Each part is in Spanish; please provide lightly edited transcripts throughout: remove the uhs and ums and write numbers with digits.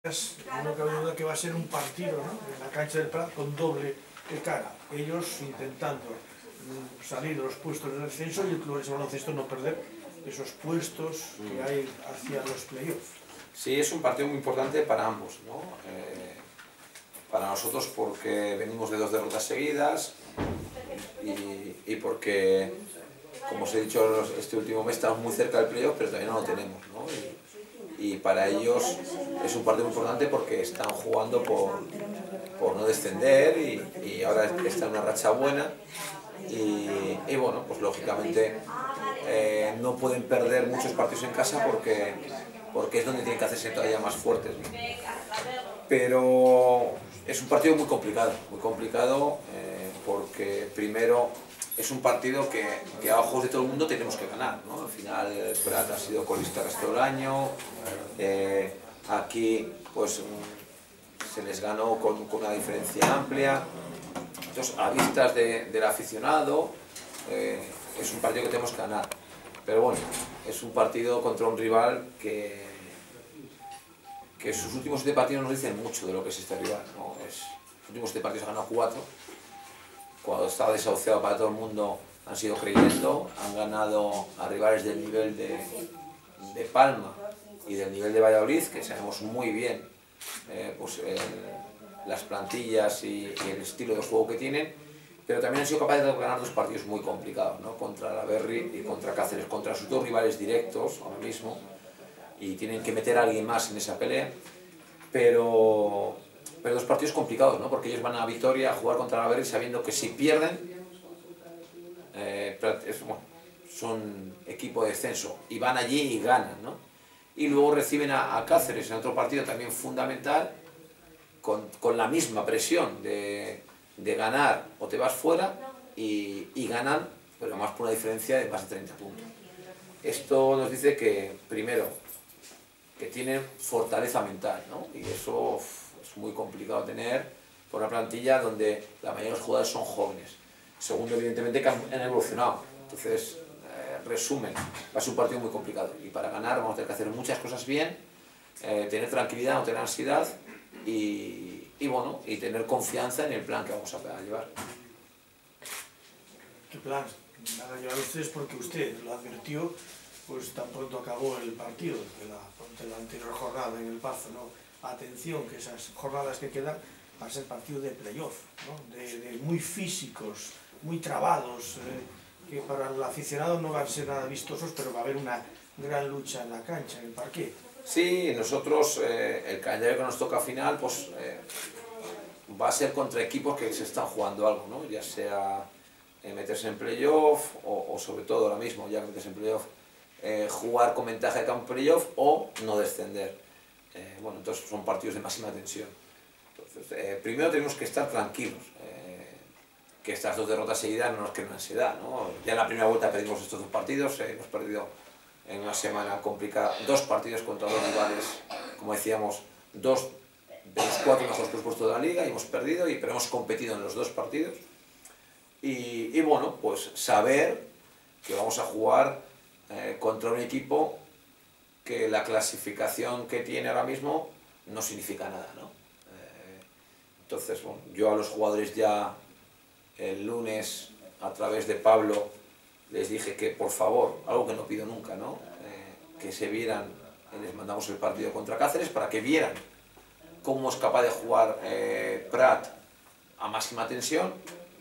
No cabe duda que va a ser un partido, ¿no?, en la cancha del Prat con doble cara. Ellos intentando salir de los puestos de descenso y el Club de Baloncesto no perder esos puestos que hay hacia los playoffs. Sí, es un partido muy importante para ambos, ¿no? Para nosotros porque venimos de 2 derrotas seguidas y porque, como os he dicho, este último mes estamos muy cerca del playoff, pero todavía no lo tenemos, ¿no? Y para ellos es un partido muy importante porque están jugando por no descender y ahora está en una racha buena y bueno, pues lógicamente no pueden perder muchos partidos en casa porque es donde tienen que hacerse todavía más fuertes, ¿no? Pero es un partido muy complicado porque primero es un partido que a ojos de todo el mundo tenemos que ganar, ¿no? Al final el Prat ha sido colista casi todo el año, aquí pues se les ganó con una diferencia amplia, entonces a vistas del aficionado es un partido que tenemos que ganar, pero bueno, es un partido contra un rival que sus últimos 7 partidos nos dicen mucho de lo que es este rival, ¿no? Los últimos 7 partidos ha ganado 4, cuando estaba desahuciado para todo el mundo han sido creyendo, han ganado a rivales del nivel de Palma y del nivel de Valladolid, que sabemos muy bien las plantillas y el estilo de juego que tienen, pero también han sido capaces de ganar 2 partidos muy complicados, ¿no? Contra la Berry y contra Cáceres, contra sus 2 rivales directos ahora mismo, y tienen que meter a alguien más en esa pelea, pero 2 partidos complicados, ¿no? Porque ellos van a Vitoria a jugar contra la Berry sabiendo que si pierden son equipo de descenso y van allí y ganan, ¿no? Y luego reciben a Cáceres en otro partido también fundamental con la misma presión de ganar o te vas fuera y ganan, pero más por una diferencia de más de 30 puntos. Esto nos dice que primero que tienen fortaleza mental, ¿no? Y eso es muy complicado tener por una plantilla donde la mayoría de los jugadores son jóvenes. Segundo, evidentemente, que han evolucionado. Entonces, resumen, va a ser un partido muy complicado. Y para ganar vamos a tener que hacer muchas cosas bien, tener tranquilidad, no tener ansiedad y bueno, y tener confianza en el plan que vamos a llevar. ¿Qué plan van a llevar ustedes? Porque usted lo advirtió pues tan pronto acabó el partido de la anterior jornada en el Pazo, ¿no? Atención, que esas jornadas que quedan van a ser partido de playoff, ¿no? De muy físicos, muy trabados, que para el aficionado no van a ser nada vistosos, pero va a haber una gran lucha en la cancha, en el parquet. Sí, nosotros, el calendario que nos toca al final, pues va a ser contra equipos que se están jugando algo, ¿no? Ya sea meterse en playoff o sobre todo ahora mismo, ya que meterse en playoff, jugar con ventaja de campo playoff o no descender. Bueno, entonces son partidos de máxima tensión. Entonces, primero tenemos que estar tranquilos, que estas 2 derrotas seguidas no nos creen ansiedad, ¿no? Ya en la primera vuelta perdimos estos 2 partidos, hemos perdido en una semana complicada 2 partidos contra 2 rivales, como decíamos, 2 de los 4 mejores presupuestos de la liga, y hemos perdido, pero hemos competido en los 2 partidos. Y bueno, pues saber que vamos a jugar contra un equipo que la clasificación que tiene ahora mismo no significa nada, ¿no? Entonces, bueno, yo a los jugadores ya el lunes, a través de Pablo, les dije que por favor, algo que no pido nunca, ¿no? Que se vieran, les mandamos el partido contra Cáceres para que vieran cómo es capaz de jugar Prat a máxima tensión.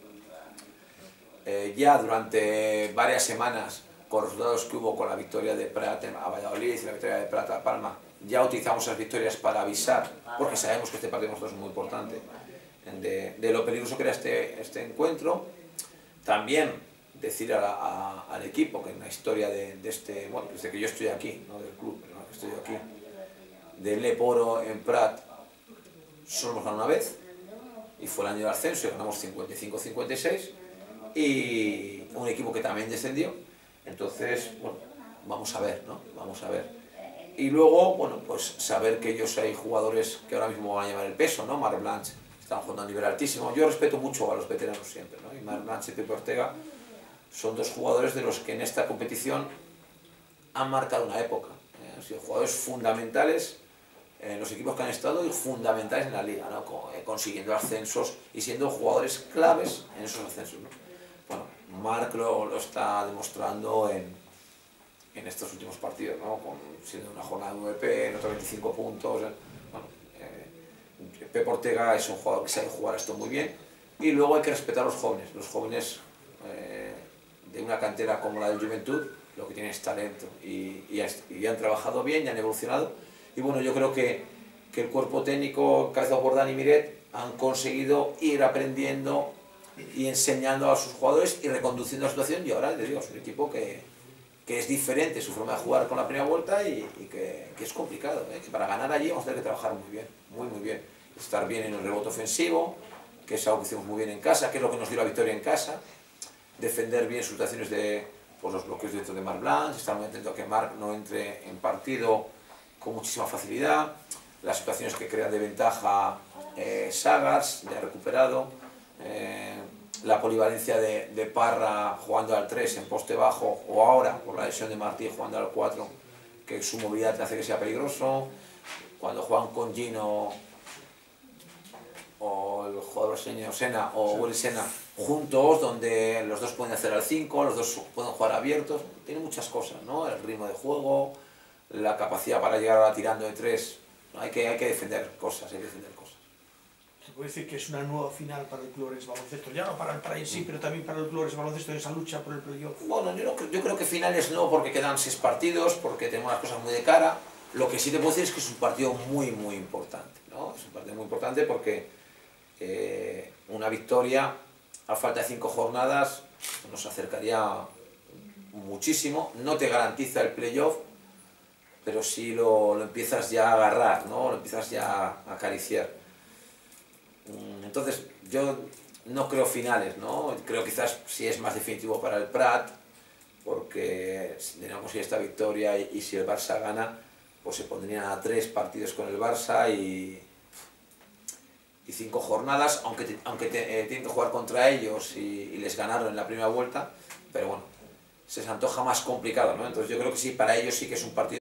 Ya durante varias semanas, con los resultados que hubo con la victoria de Prat a Valladolid y la victoria de Prat a Palma, ya utilizamos esas victorias para avisar, porque sabemos que este partido es muy importante, de lo peligroso que era este encuentro. También decir al equipo que en la historia bueno, desde que yo estoy aquí, no del club, pero no que estoy aquí, del Leporo en Prat, solo hemos ganado una vez, y fue el año del ascenso y ganamos 55-56, y un equipo que también descendió. Entonces, bueno, vamos a ver, ¿no? Vamos a ver. Y luego, bueno, pues saber que ellos hay jugadores que ahora mismo van a llevar el peso, ¿no? Marc Blanch están jugando a un nivel altísimo. Yo respeto mucho a los veteranos siempre, ¿no? Y Marc Blanch y Pepe Ortega son 2 jugadores de los que en esta competición han marcado una época. Han sido jugadores fundamentales los equipos que han estado fundamentales en la liga, ¿no? Consiguiendo ascensos y siendo jugadores claves en esos ascensos, ¿no? Bueno, Marc lo está demostrando en estos últimos partidos, ¿no? Siendo una jornada de MVP, en otros 25 puntos. Bueno, Pep Ortega es un jugador que sabe jugar esto muy bien, y luego hay que respetar a los jóvenes de una cantera como la del Juventud, lo que tienen es talento y han trabajado bien y han evolucionado. Y bueno, yo creo que el cuerpo técnico encabezado por Dani Miret han conseguido ir aprendiendo y enseñando a sus jugadores y reconduciendo la situación, y ahora les digo, es un equipo que es diferente su forma de jugar con la primera vuelta y que es complicado, ¿eh? Que para ganar allí vamos a tener que trabajar muy bien, muy bien. Estar bien en el rebote ofensivo, que es algo que hicimos muy bien en casa, que es lo que nos dio la victoria en casa. Defender bien sus situaciones de los bloqueos dentro de Marc Blanc, estar muy atento a que Marc no entre en partido con muchísima facilidad. Las situaciones que crean de ventaja Sagars, ya recuperado. La polivalencia de Parra jugando al 3 en poste bajo, o ahora por la lesión de Martí jugando al 4, que su movilidad te hace que sea peligroso. Cuando juegan con Gino o el jugador brasileño Sena o Willy Sena juntos, donde los dos pueden hacer al 5, los dos pueden jugar abiertos, tiene muchas cosas, ¿no? El ritmo de juego, la capacidad para llegar ahora tirando de 3, hay que defender cosas, Se puede decir que es una nueva final para el Club Orense Baloncesto, ya no para el Praia en sí, pero también para el Club Orense Baloncesto, esa lucha por el playoff. Bueno, yo creo que finales no, porque quedan 6 partidos, porque tenemos las cosas muy de cara. Lo que sí te puedo decir es que es un partido muy importante, ¿no? Es un partido muy importante porque una victoria a falta de 5 jornadas nos acercaría muchísimo. No te garantiza el playoff, pero sí lo empiezas ya a agarrar, ¿no? Lo empiezas ya a acariciar. Entonces yo no creo finales, ¿no? Creo quizás sí es más definitivo para el Prat, porque si no consigue esta victoria y si el Barça gana, pues se pondrían a 3 partidos con el Barça y 5 jornadas, aunque tienen que jugar contra ellos y les ganaron en la primera vuelta, pero bueno, se les antoja más complicado, ¿no? Entonces yo creo que sí, para ellos sí que es un partido